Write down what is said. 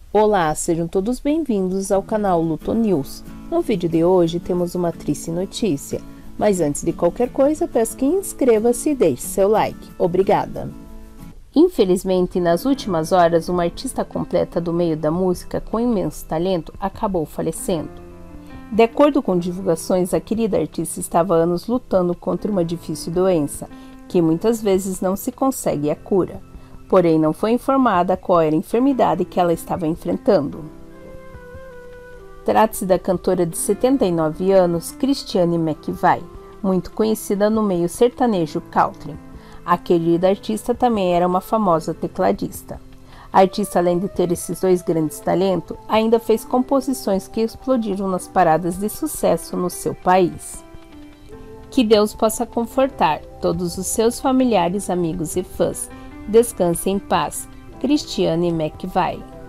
Olá, sejam todos bem-vindos ao canal Luto News. No vídeo de hoje temos uma triste notícia, mas antes de qualquer coisa peço que inscreva-se e deixe seu like. Obrigada! Infelizmente, nas últimas horas, uma artista completa do meio da música com imenso talento acabou falecendo. De acordo com divulgações, a querida artista estava há anos lutando contra uma difícil doença, que muitas vezes não se consegue a cura. Porém, não foi informada qual era a enfermidade que ela estava enfrentando. Trata-se da cantora de 79 anos, Christiane McVie, muito conhecida no meio sertanejo country. A querida artista também era uma famosa tecladista. A artista, além de ter esses dois grandes talentos, ainda fez composições que explodiram nas paradas de sucesso no seu país. Que Deus possa confortar todos os seus familiares, amigos e fãs. Descanse em paz, Christiane McVie.